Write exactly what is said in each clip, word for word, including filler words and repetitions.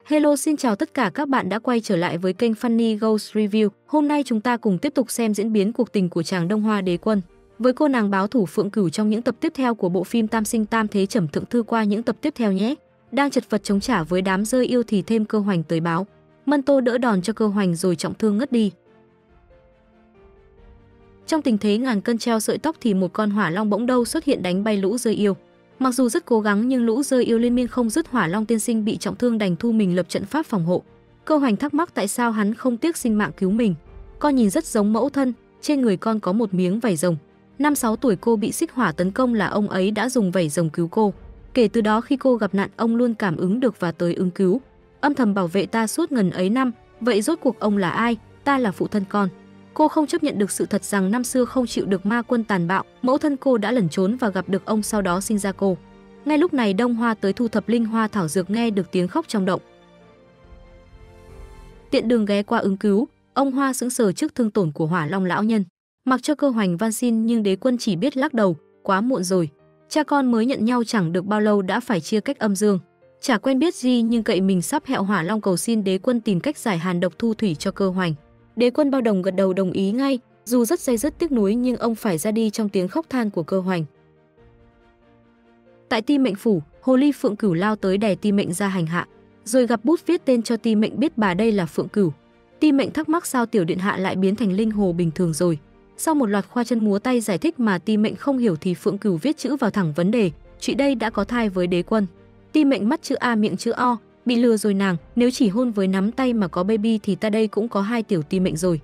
Hello, xin chào tất cả các bạn đã quay trở lại với kênh Funny Ghost Review. Hôm nay chúng ta cùng tiếp tục xem diễn biến cuộc tình của chàng Đông Hoa Đế Quân với cô nàng báo thủ Phượng Cửu trong những tập tiếp theo của bộ phim Tam Sinh Tam Thế Trầm Thượng Thư qua những tập tiếp theo nhé. Đang chật vật chống trả với đám rơi yêu thì thêm Cơ Hoành tới báo. Mân Tô đỡ đòn cho Cơ Hoành rồi trọng thương ngất đi. Trong tình thế ngàn cân treo sợi tóc thì một con hỏa long bỗng đâu xuất hiện đánh bay lũ rơi yêu. Mặc dù rất cố gắng nhưng lũ rơi yêu liên miên không dứt, hỏa long tiên sinh bị trọng thương đành thu mình lập trận pháp phòng hộ. Cơ Hoành thắc mắc tại sao hắn không tiếc sinh mạng cứu mình. Con nhìn rất giống mẫu thân, trên người con có một miếng vảy rồng. Năm sáu tuổi cô bị xích hỏa tấn công là ông ấy đã dùng vảy rồng cứu cô. Kể từ đó khi cô gặp nạn ông luôn cảm ứng được và tới ứng cứu, âm thầm bảo vệ ta suốt ngần ấy năm. Vậy rốt cuộc ông là ai? Ta là phụ thân con. Cô không chấp nhận được sự thật rằng năm xưa không chịu được ma quân tàn bạo, mẫu thân cô đã lẩn trốn và gặp được ông, sau đó sinh ra cô. Ngay lúc này Đông Hoa tới thu thập linh hoa thảo dược, nghe được tiếng khóc trong động. Tiện đường ghé qua ứng cứu, ông Hoa sững sờ trước thương tổn của hỏa long lão nhân. Mặc cho Cơ Hoành van xin nhưng Đế Quân chỉ biết lắc đầu, quá muộn rồi. Cha con mới nhận nhau chẳng được bao lâu đã phải chia cách âm dương. Chả quen biết gì nhưng cậy mình sắp hẹo hỏa long cầu xin Đế Quân tìm cách giải hàn độc thu thủy cho Cơ Hoành. Đế Quân bao đồng gật đầu đồng ý ngay, dù rất day dứt tiếc nuối nhưng ông phải ra đi trong tiếng khóc than của Cơ Hoành. Tại Ti Mệnh phủ, hồ ly Phượng Cửu lao tới đè Ti Mệnh ra hành hạ, rồi gặp bút viết tên cho Ti Mệnh biết bà đây là Phượng Cửu. Ti Mệnh thắc mắc sao tiểu điện hạ lại biến thành linh hồ bình thường rồi. Sau một loạt khoa chân múa tay giải thích mà Ti Mệnh không hiểu thì Phượng Cửu viết chữ vào thẳng vấn đề, chị đây đã có thai với Đế Quân. Ti Mệnh mắt chữ A miệng chữ O, bị lừa rồi nàng, nếu chỉ hôn với nắm tay mà có baby thì ta đây cũng có hai tiểu Ti Mệnh rồi.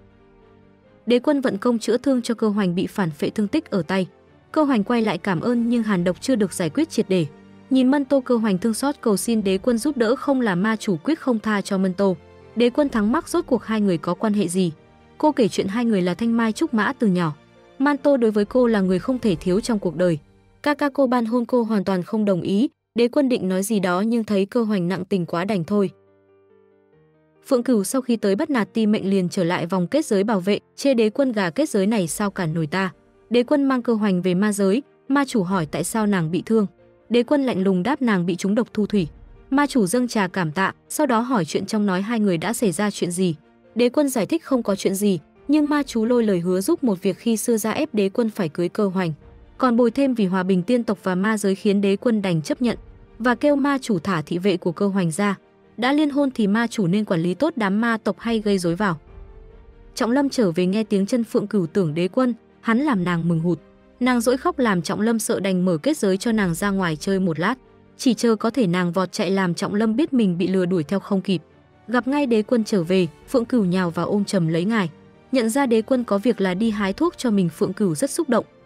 Đế Quân vận công chữa thương cho Cơ Hoành bị phản phệ thương tích ở tay. Cơ Hoành quay lại cảm ơn nhưng hàn độc chưa được giải quyết triệt để. Nhìn Mân Tô, Cơ Hoành thương xót cầu xin Đế Quân giúp đỡ, không là ma chủ quyết không tha cho Mân Tô. Đế Quân thắc mắc rốt cuộc hai người có quan hệ gì. Cô kể chuyện hai người là thanh mai trúc mã từ nhỏ. Man Tô đối với cô là người không thể thiếu trong cuộc đời. Ca ca cô ban hôn cô hoàn toàn không đồng ý. Đế Quân định nói gì đó nhưng thấy Cơ Hoành nặng tình quá đành thôi. Phượng Cửu sau khi tới bắt nạt Ti Mệnh liền trở lại vòng kết giới bảo vệ, chê Đế Quân gà kết giới này sao cản nổi ta. Đế Quân mang Cơ Hoành về ma giới, ma chủ hỏi tại sao nàng bị thương. Đế Quân lạnh lùng đáp nàng bị trúng độc thu thủy. Ma chủ dâng trà cảm tạ, sau đó hỏi chuyện trong, nói hai người đã xảy ra chuyện gì. Đế Quân giải thích không có chuyện gì, nhưng ma chú lôi lời hứa giúp một việc khi xưa ra ép Đế Quân phải cưới Cơ Hoành, còn bồi thêm vì hòa bình tiên tộc và ma giới khiến Đế Quân đành chấp nhận và kêu ma chủ thả thị vệ của Cơ Hoành ra. Đã liên hôn thì ma chủ nên quản lý tốt đám ma tộc hay gây rối vào. Trọng Lâm trở về nghe tiếng chân Phượng Cửu tưởng Đế Quân, hắn làm nàng mừng hụt. Nàng dỗi khóc làm Trọng Lâm sợ đành mở kết giới cho nàng ra ngoài chơi một lát. Chỉ chờ có thể nàng vọt chạy làm Trọng Lâm biết mình bị lừa đuổi theo không kịp. Gặp ngay Đế Quân trở về, Phượng Cửu nhào vào ôm chầm lấy ngài. Nhận ra Đế Quân có việc là đi hái thuốc cho mình, Phượng Cửu rất xúc động.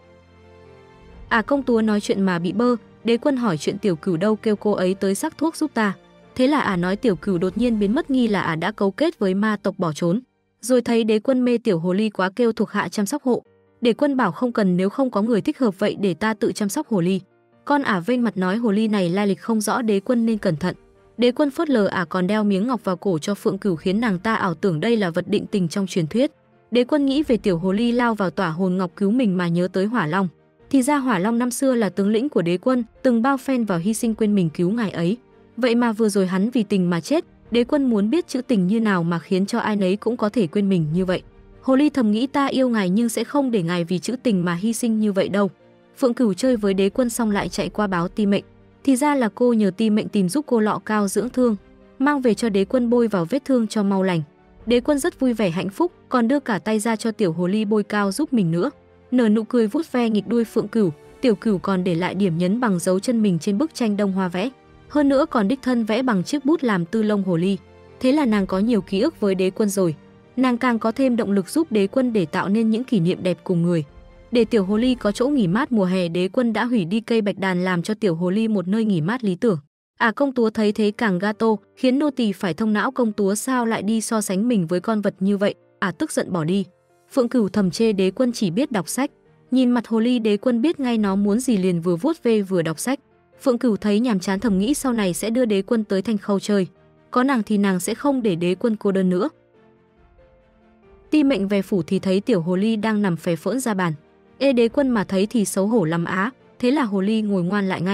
À, công chúa nói chuyện mà bị bơ. Đế Quân hỏi chuyện Tiểu Cửu đâu, kêu cô ấy tới sắc thuốc giúp ta. Thế là à nói Tiểu Cửu đột nhiên biến mất, nghi là à đã cấu kết với ma tộc bỏ trốn. Rồi thấy Đế Quân mê tiểu hồ ly quá kêu thuộc hạ chăm sóc hộ. Đế Quân bảo không cần, nếu không có người thích hợp vậy để ta tự chăm sóc hồ ly. Con ả vênh mặt nói hồ ly này lai lịch không rõ, Đế Quân nên cẩn thận. Đế Quân phớt lờ ả còn đeo miếng ngọc vào cổ cho Phượng Cửu khiến nàng ta ảo tưởng đây là vật định tình trong truyền thuyết. Đế Quân nghĩ về tiểu hồ ly lao vào tỏa hồn ngọc cứu mình mà nhớ tới Hỏa Long. Thì ra Hỏa Long năm xưa là tướng lĩnh của Đế Quân, từng bao phen vào hy sinh quên mình cứu ngài ấy. Vậy mà vừa rồi hắn vì tình mà chết. Đế Quân muốn biết chữ tình như nào mà khiến cho ai nấy cũng có thể quên mình như vậy. Hồ ly thầm nghĩ ta yêu ngài nhưng sẽ không để ngài vì chữ tình mà hy sinh như vậy đâu. Phượng Cửu chơi với Đế Quân xong lại chạy qua báo Ti Mệnh. Thì ra là cô nhờ Ti Mệnh tìm giúp cô lọ cao dưỡng thương, mang về cho Đế Quân bôi vào vết thương cho mau lành. Đế Quân rất vui vẻ hạnh phúc, còn đưa cả tay ra cho tiểu hồ ly bôi cao giúp mình nữa. Nở nụ cười vuốt ve nghịch đuôi Phượng Cửu, Tiểu Cửu còn để lại điểm nhấn bằng dấu chân mình trên bức tranh Đông Hoa vẽ. Hơn nữa còn đích thân vẽ bằng chiếc bút làm tư lông hồ ly. Thế là nàng có nhiều ký ức với Đế Quân rồi. Nàng càng có thêm động lực giúp Đế Quân để tạo nên những kỷ niệm đẹp cùng người. Để tiểu hồ ly có chỗ nghỉ mát mùa hè, Đế Quân đã hủy đi cây bạch đàn làm cho tiểu hồ ly một nơi nghỉ mát lý tưởng. À, công chúa thấy thế càng gato, khiến nô tỳ phải thông não, công chúa sao lại đi so sánh mình với con vật như vậy. À, tức giận bỏ đi. Phượng Cửu thầm chê Đế Quân chỉ biết đọc sách. Nhìn mặt hồ ly, Đế Quân biết ngay nó muốn gì liền vừa vuốt ve vừa đọc sách. Phượng Cửu thấy nhàm chán thầm nghĩ sau này sẽ đưa Đế Quân tới Thanh Khâu chơi. Có nàng thì nàng sẽ không để Đế Quân cô đơn nữa. Ti Mệnh về phủ thì thấy tiểu hồ ly đang nằm phè phỡn ra bàn. Ê, Đế Quân mà thấy thì xấu hổ lắm á. Thế là hồ ly ngồi ngoan lại ngay.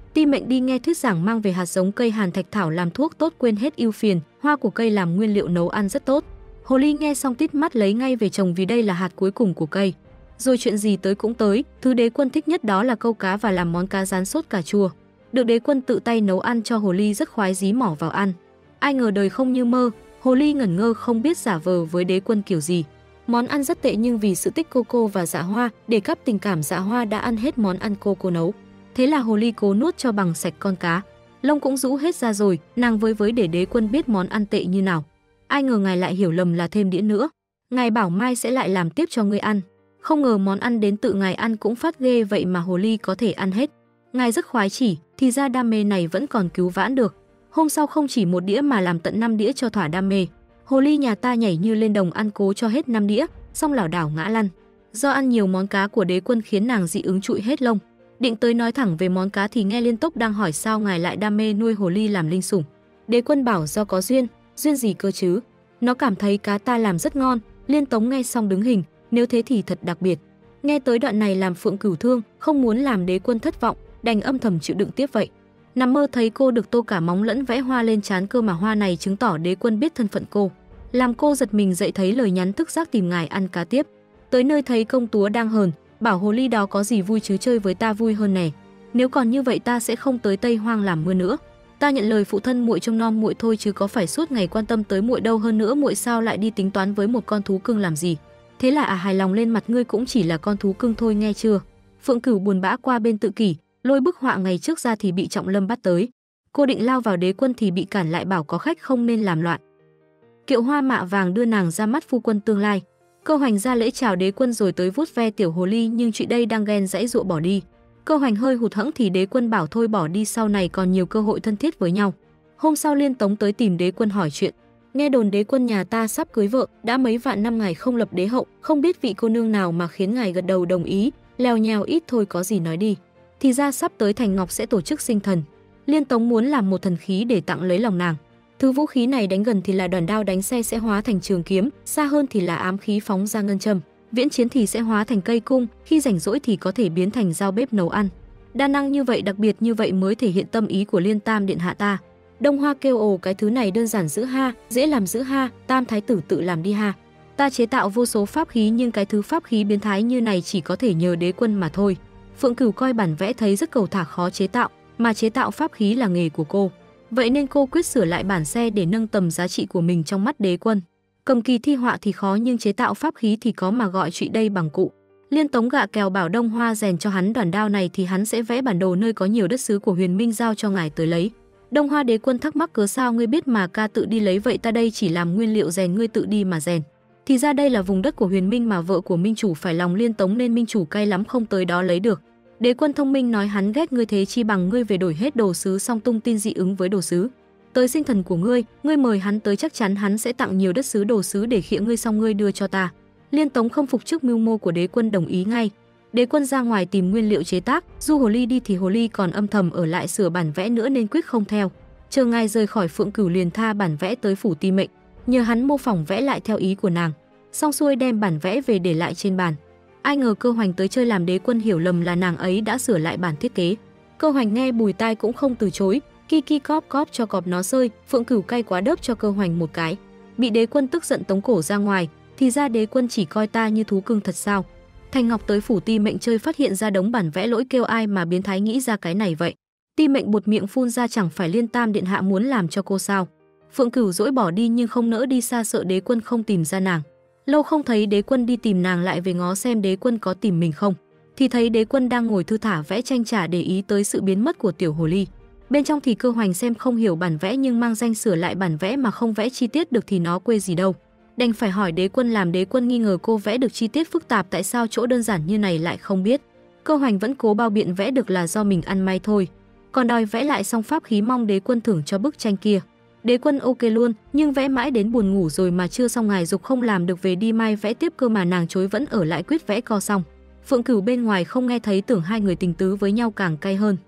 Ti Mệnh đi nghe thuyết giảng mang về hạt giống cây hàn thạch thảo làm thuốc tốt quên hết ưu phiền, hoa của cây làm nguyên liệu nấu ăn rất tốt. Hồ ly nghe xong tít mắt lấy ngay về trồng vì đây là hạt cuối cùng của cây. Rồi chuyện gì tới cũng tới, thứ Đế Quân thích nhất đó là câu cá và làm món cá rán sốt cà chua. Được Đế Quân tự tay nấu ăn cho hồ ly rất khoái dí mỏ vào ăn. Ai ngờ đời không như mơ, hồ ly ngẩn ngơ không biết giả vờ với Đế Quân kiểu gì. Món ăn rất tệ nhưng vì sự tích cô cô và Dạ Hoa, để cắp tình cảm Dạ Hoa đã ăn hết món ăn cô cô nấu. Thế là hồ ly cố nuốt cho bằng sạch con cá. Lông cũng rũ hết ra rồi, nàng với với để Đế Quân biết món ăn tệ như nào. Ai ngờ ngài lại hiểu lầm là thêm đĩa nữa. Ngài bảo mai sẽ lại làm tiếp cho ngươi ăn. Không ngờ món ăn đến tự ngài ăn cũng phát ghê vậy mà hồ ly có thể ăn hết. Ngài rất khoái chỉ, thì ra đam mê này vẫn còn cứu vãn được. Hôm sau không chỉ một đĩa mà làm tận năm đĩa cho thỏa đam mê. Hồ ly nhà ta nhảy như lên đồng ăn cố cho hết năm đĩa, xong lảo đảo ngã lăn. Do ăn nhiều món cá của Đế Quân khiến nàng dị ứng trụi hết lông. Định tới nói thẳng về món cá thì nghe Liên Tốc đang hỏi sao ngài lại đam mê nuôi hồ ly làm linh sủng. Đế Quân bảo do có duyên, duyên gì cơ chứ? Nó cảm thấy cá ta làm rất ngon. Liên Tống nghe xong đứng hình, nếu thế thì thật đặc biệt. Nghe tới đoạn này làm Phượng Cửu thương, không muốn làm Đế Quân thất vọng, đành âm thầm chịu đựng tiếp vậy. Nằm mơ thấy cô được tô cả móng lẫn vẽ hoa lên trán cơ mà hoa này chứng tỏ Đế Quân biết thân phận cô. Làm cô giật mình dậy thấy lời nhắn thức giác tìm ngài ăn cá tiếp. Tới nơi thấy công chúa đang hờn, bảo hồ ly đó có gì vui chứ chơi với ta vui hơn nè. Nếu còn như vậy ta sẽ không tới Tây Hoang làm mưa nữa. Ta nhận lời phụ thân muội trông nom muội thôi chứ có phải suốt ngày quan tâm tới muội đâu, hơn nữa muội sao lại đi tính toán với một con thú cưng làm gì. Thế là à hài lòng lên mặt ngươi cũng chỉ là con thú cưng thôi nghe chưa. Phượng Cửu buồn bã qua bên tự kỷ, lôi bức họa ngày trước ra thì bị Trọng Lâm bắt tới. Cô định lao vào Đế Quân thì bị cản lại bảo có khách không nên làm loạn. Kiệu Hoa mạ vàng đưa nàng ra mắt phu quân tương lai. Cơ Hoành ra lễ chào Đế Quân rồi tới vuốt ve tiểu hồ ly nhưng chị đây đang ghen dãy dụa bỏ đi. Cơ Hoành hơi hụt hẫng thì Đế Quân bảo thôi bỏ đi, sau này còn nhiều cơ hội thân thiết với nhau. Hôm sau Liên Tống tới tìm Đế Quân hỏi chuyện. Nghe đồn Đế Quân nhà ta sắp cưới vợ, đã mấy vạn năm ngài không lập đế hậu, không biết vị cô nương nào mà khiến ngài gật đầu đồng ý, lèo nhèo ít thôi có gì nói đi. Thì ra sắp tới Thành Ngọc sẽ tổ chức sinh thần. Liên Tống muốn làm một thần khí để tặng lấy lòng nàng. Thứ vũ khí này đánh gần thì là đoàn đao đánh xe sẽ hóa thành trường kiếm, xa hơn thì là ám khí phóng ra ngân châm, viễn chiến thì sẽ hóa thành cây cung, khi rảnh rỗi thì có thể biến thành dao bếp nấu ăn. Đa năng như vậy, đặc biệt như vậy mới thể hiện tâm ý của Liên Tam điện hạ ta. Đông Hoa kêu ồ, cái thứ này đơn giản dữ ha, dễ làm dữ ha, Tam thái tử tự làm đi ha. Ta chế tạo vô số pháp khí nhưng cái thứ pháp khí biến thái như này chỉ có thể nhờ Đế Quân mà thôi. Phượng Cửu coi bản vẽ thấy rất cầu thả khó chế tạo, mà chế tạo pháp khí là nghề của cô. Vậy nên cô quyết sửa lại bản xe để nâng tầm giá trị của mình trong mắt Đế Quân. Cầm kỳ thi họa thì khó nhưng chế tạo pháp khí thì có mà gọi chuyện đây bằng cụ. Liên Tống gạ kèo bảo Đông Hoa rèn cho hắn đoàn đao này thì hắn sẽ vẽ bản đồ nơi có nhiều đất xứ của Huyền Minh giao cho ngài tới lấy. Đông Hoa Đế Quân thắc mắc cớ sao ngươi biết mà ca tự đi lấy vậy, ta đây chỉ làm nguyên liệu rèn, ngươi tự đi mà rèn. Thì ra đây là vùng đất của Huyền Minh mà vợ của Minh chủ phải lòng Liên Tống nên Minh chủ cay lắm không tới đó lấy được. Đế Quân thông minh nói hắn ghét ngươi thế chi bằng ngươi về đổi hết đồ sứ xong tung tin dị ứng với đồ sứ. Tới sinh thần của ngươi, ngươi mời hắn tới chắc chắn hắn sẽ tặng nhiều đất sứ đồ sứ để khịa ngươi xong ngươi đưa cho ta. Liên Tống không phục trước mưu mô của Đế Quân đồng ý ngay. Đế Quân ra ngoài tìm nguyên liệu chế tác, du hồ ly đi thì hồ ly còn âm thầm ở lại sửa bản vẽ nữa nên quyết không theo. Chờ ngài rời khỏi Phượng Cửu liền tha bản vẽ tới phủ Ti Mệnh, nhờ hắn mô phỏng vẽ lại theo ý của nàng. Xong xuôi đem bản vẽ về để lại trên bàn. Ai ngờ Cơ Hoành tới chơi làm Đế Quân hiểu lầm là nàng ấy đã sửa lại bản thiết kế. Cơ Hoành nghe bùi tai cũng không từ chối, Kiki cóp cóp cho cọp nó sơi. Phượng Cửu cay quá đớp cho Cơ Hoành một cái. Bị Đế Quân tức giận tống cổ ra ngoài. Thì ra Đế Quân chỉ coi ta như thú cưng thật sao? Thành Ngọc tới phủ Ti Mệnh chơi phát hiện ra đống bản vẽ lỗi, kêu ai mà biến thái nghĩ ra cái này vậy. Ti Mệnh buột miệng phun ra chẳng phải Liên Tam điện hạ muốn làm cho cô sao? Phượng Cửu dỗi bỏ đi nhưng không nỡ đi xa, sợ Đế Quân không tìm ra nàng. Lâu không thấy Đế Quân đi tìm nàng lại về ngó xem Đế Quân có tìm mình không. Thì thấy Đế Quân đang ngồi thư thả vẽ tranh, chả để ý tới sự biến mất của tiểu hồ ly. Bên trong thì Cơ Hoành xem không hiểu bản vẽ nhưng mang danh sửa lại bản vẽ mà không vẽ chi tiết được thì nó quê gì đâu. Đành phải hỏi Đế Quân, làm Đế Quân nghi ngờ cô vẽ được chi tiết phức tạp, tại sao chỗ đơn giản như này lại không biết. Cơ Hoành vẫn cố bao biện vẽ được là do mình ăn may thôi, còn đòi vẽ lại xong pháp khí mong Đế Quân thưởng cho bức tranh kia. Đế Quân ok luôn, nhưng vẽ mãi đến buồn ngủ rồi mà chưa xong, ngài dục không làm được về đi mai vẽ tiếp, cơ mà nàng chối vẫn ở lại quyết vẽ co xong. Phượng Cửu bên ngoài không nghe thấy, tưởng hai người tình tứ với nhau càng cay hơn.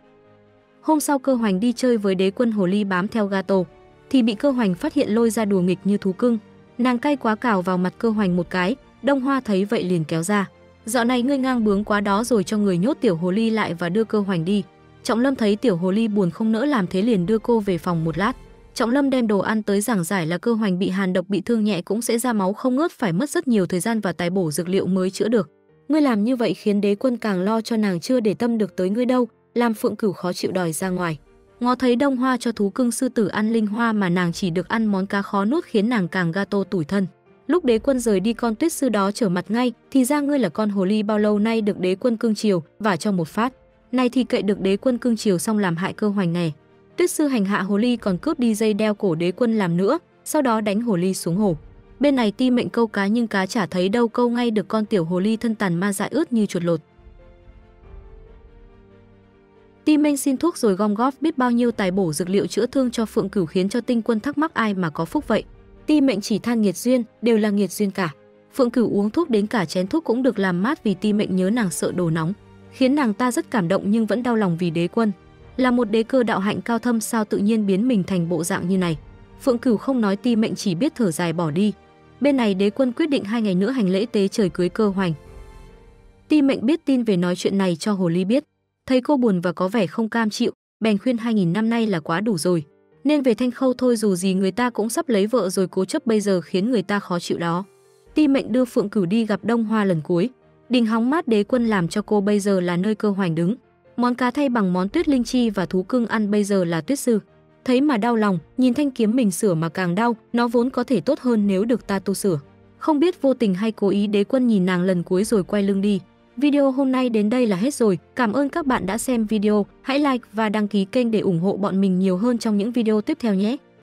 Hôm sau Cơ Hoành đi chơi với Đế Quân, hồ ly bám theo Gato thì bị Cơ Hoành phát hiện lôi ra đùa nghịch như thú cưng. Nàng cay quá cào vào mặt Cơ Hoành một cái. Đông Hoa thấy vậy liền kéo ra, dạo này ngươi ngang bướng quá đó rồi, cho người nhốt tiểu hồ ly lại và đưa Cơ Hoành đi. Trọng Lâm thấy tiểu hồ ly buồn không nỡ làm thế liền đưa cô về phòng một lát. Trọng Lâm đem đồ ăn tới giảng giải là Cơ Hoành bị hàn độc bị thương nhẹ cũng sẽ ra máu không ngớt, phải mất rất nhiều thời gian và tài bổ dược liệu mới chữa được. Ngươi làm như vậy khiến đế quân càng lo cho nàng, chưa để tâm được tới ngươi đâu, làm Phượng Cửu khó chịu đòi ra ngoài. Ngó thấy Đông Hoa cho thú cưng sư tử ăn linh hoa mà nàng chỉ được ăn món cá khó nuốt khiến nàng càng gato tủi thân. Lúc đế quân rời đi, con tuyết sư đó trở mặt ngay, thì ra ngươi là con hồ ly bao lâu nay được đế quân cưng chiều, và cho một phát. Này thì cậy được đế quân cưng chiều xong làm hại Cơ Hoành nè. Tuyết sư hành hạ hồ ly còn cướp đi dây đeo cổ đế quân làm nữa, sau đó đánh hồ ly xuống hồ. Bên này Ti Mệnh câu cá nhưng cá chả thấy đâu, câu ngay được con tiểu hồ ly thân tàn ma dại ướt như chuột lột. Ti Mệnh xin thuốc rồi gom góp biết bao nhiêu tài bổ dược liệu chữa thương cho Phượng Cửu, khiến cho Tinh Quân thắc mắc ai mà có phúc vậy. Ti Mệnh chỉ than nghiệt duyên, đều là nghiệt duyên cả. Phượng Cửu uống thuốc đến cả chén thuốc cũng được làm mát vì Ti Mệnh nhớ nàng sợ đồ nóng, khiến nàng ta rất cảm động nhưng vẫn đau lòng vì đế quân. Là một đế cơ đạo hạnh cao thâm sao tự nhiên biến mình thành bộ dạng như này. Phượng Cửu không nói, Ti Mệnh chỉ biết thở dài bỏ đi. Bên này đế quân quyết định hai ngày nữa hành lễ tế trời cưới Cơ Hoành. Ti Mệnh biết tin về nói chuyện này cho hồ ly biết. Thấy cô buồn và có vẻ không cam chịu, bèn khuyên hai nghìn năm nay là quá đủ rồi, nên về Thanh Khâu thôi, dù gì người ta cũng sắp lấy vợ rồi, cố chấp bây giờ khiến người ta khó chịu đó. Ti Mệnh đưa Phượng Cửu đi gặp Đông Hoa lần cuối. Đình hóng mát đế quân làm cho cô bây giờ là nơi Cơ Hoành đứng. Món cá thay bằng món tuyết linh chi và thú cưng ăn bây giờ là tuyết sư. Thấy mà đau lòng, nhìn thanh kiếm mình sửa mà càng đau, nó vốn có thể tốt hơn nếu được ta tu sửa. Không biết vô tình hay cố ý, đế quân nhìn nàng lần cuối rồi quay lưng đi. Video hôm nay đến đây là hết rồi. Cảm ơn các bạn đã xem video. Hãy like và đăng ký kênh để ủng hộ bọn mình nhiều hơn trong những video tiếp theo nhé.